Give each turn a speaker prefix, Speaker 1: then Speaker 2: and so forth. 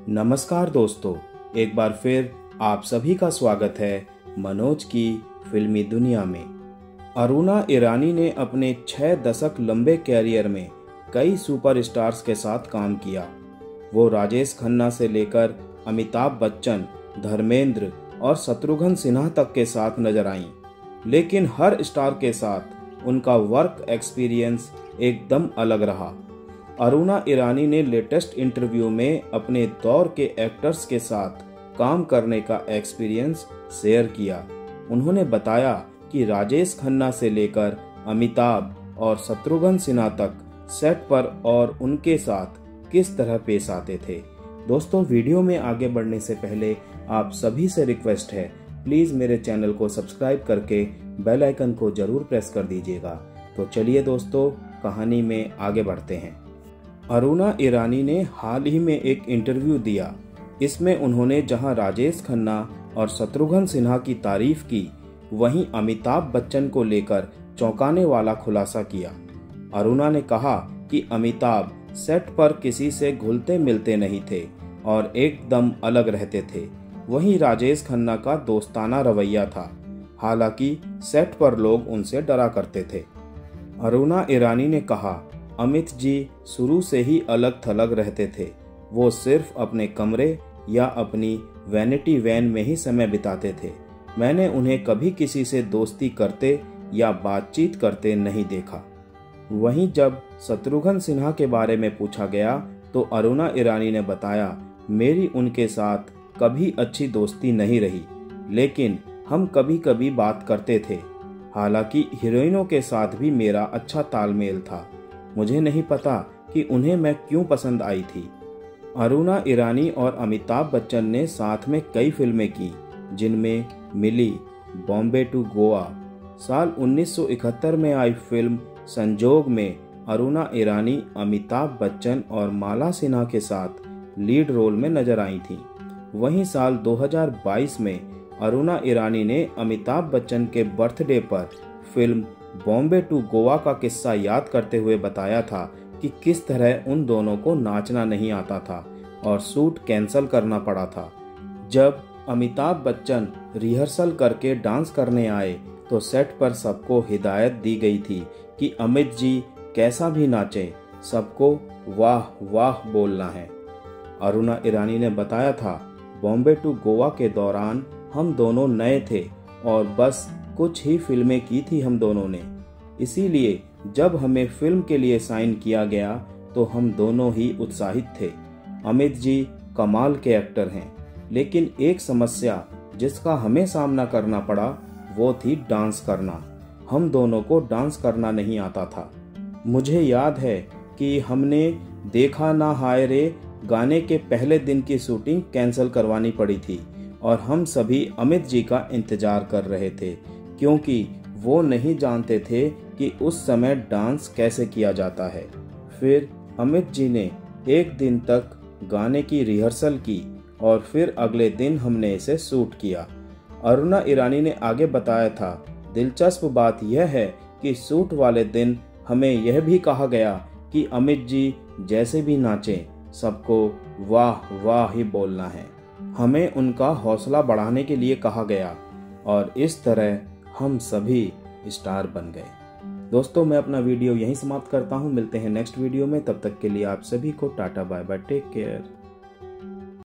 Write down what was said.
Speaker 1: नमस्कार दोस्तों, एक बार फिर आप सभी का स्वागत है मनोज की फिल्मी दुनिया में। अरुणा ईरानी ने अपने 6 दशक लंबे कैरियर में कई सुपरस्टार्स के साथ काम किया। वो राजेश खन्ना से लेकर अमिताभ बच्चन, धर्मेंद्र और शत्रुघ्न सिन्हा तक के साथ नजर आईं, लेकिन हर स्टार के साथ उनका वर्क एक्सपीरियंस एकदम अलग रहा। अरुणा ईरानी ने लेटेस्ट इंटरव्यू में अपने दौर के एक्टर्स के साथ काम करने का एक्सपीरियंस शेयर किया। उन्होंने बताया कि राजेश खन्ना से लेकर अमिताभ और शत्रुघ्न सिन्हा तक सेट पर और उनके साथ किस तरह पेश आते थे। दोस्तों, वीडियो में आगे बढ़ने से पहले आप सभी से रिक्वेस्ट है, प्लीज मेरे चैनल को सब्सक्राइब करके बेल आइकन को जरूर प्रेस कर दीजिएगा। तो चलिए दोस्तों, कहानी में आगे बढ़ते हैं। अरुणा ईरानी ने हाल ही में एक इंटरव्यू दिया। इसमें उन्होंने जहां राजेश खन्ना और शत्रुघ्न सिन्हा की तारीफ की, वहीं अमिताभ बच्चन को लेकर चौंकाने वाला खुलासा किया। अरुणा ने कहा कि अमिताभ सेट पर किसी से घुलते मिलते नहीं थे और एकदम अलग रहते थे। वहीं राजेश खन्ना का दोस्ताना रवैया था, हालांकि सेट पर लोग उनसे डरा करते थे। अरुणा ईरानी ने कहा, अमित जी शुरू से ही अलग थलग रहते थे। वो सिर्फ अपने कमरे या अपनी वैनिटी वैन में ही समय बिताते थे। मैंने उन्हें कभी किसी से दोस्ती करते या बातचीत करते नहीं देखा। वहीं जब शत्रुघ्न सिन्हा के बारे में पूछा गया तो अरुणा ईरानी ने बताया, मेरी उनके साथ कभी अच्छी दोस्ती नहीं रही, लेकिन हम कभी कभी बात करते थे। हालांकि हीरोइनों के साथ भी मेरा अच्छा तालमेल था। मुझे नहीं पता कि उन्हें मैं क्यों पसंद आई थी। अरुणा ईरानी और अमिताभ बच्चन ने साथ में कई फिल्में की, जिनमें मिली बॉम्बे टू गोवा। साल 1971 में आई फिल्म संजोग में अरुणा ईरानी अमिताभ बच्चन और माला सिन्हा के साथ लीड रोल में नजर आई थीं। वहीं साल 2022 में अरुणा ईरानी ने अमिताभ बच्चन के बर्थडे पर फिल्म बॉम्बे टू गोवा का किस्सा याद करते हुए बताया था कि किस तरह उन दोनों को नाचना नहीं आता था और शूट कैंसिल करना पड़ा था। जब अमिताभ बच्चन रिहर्सल करके डांस करने आए तो सेट पर सबको हिदायत दी गई थी कि अमित जी कैसा भी नाचें, सबको वाह वाह बोलना है। अरुणा ईरानी ने बताया था, बॉम्बे टू गोवा के दौरान हम दोनों नए थे और बस कुछ ही फिल्में की थी हम दोनों ने, इसीलिए जब हमें फिल्म के लिए साइन किया गया तो हम दोनों ही उत्साहित थे। अमित जी कमाल के एक्टर हैं, लेकिन एक समस्या जिसका हमें सामना करना पड़ा वो थी डांस करना। हम दोनों को डांस करना नहीं आता था। मुझे याद है कि हमने देखा ना हाय रे गाने के पहले दिन की शूटिंग कैंसिल करवानी पड़ी थी और हम सभी अमित जी का इंतजार कर रहे थे, क्योंकि वो नहीं जानते थे कि उस समय डांस कैसे किया जाता है। फिर अमित जी ने एक दिन तक गाने की रिहर्सल की और फिर अगले दिन हमने इसे शूट किया। अरुणा ईरानी ने आगे बताया था, दिलचस्प बात यह है कि शूट वाले दिन हमें यह भी कहा गया कि अमित जी जैसे भी नाचें, सबको वाह वाह ही बोलना है। हमें उनका हौसला बढ़ाने के लिए कहा गया और इस तरह हम सभी स्टार बन गए। दोस्तों, मैं अपना वीडियो यहीं समाप्त करता हूं। मिलते हैं नेक्स्ट वीडियो में, तब तक के लिए आप सभी को tata bye bye, take care.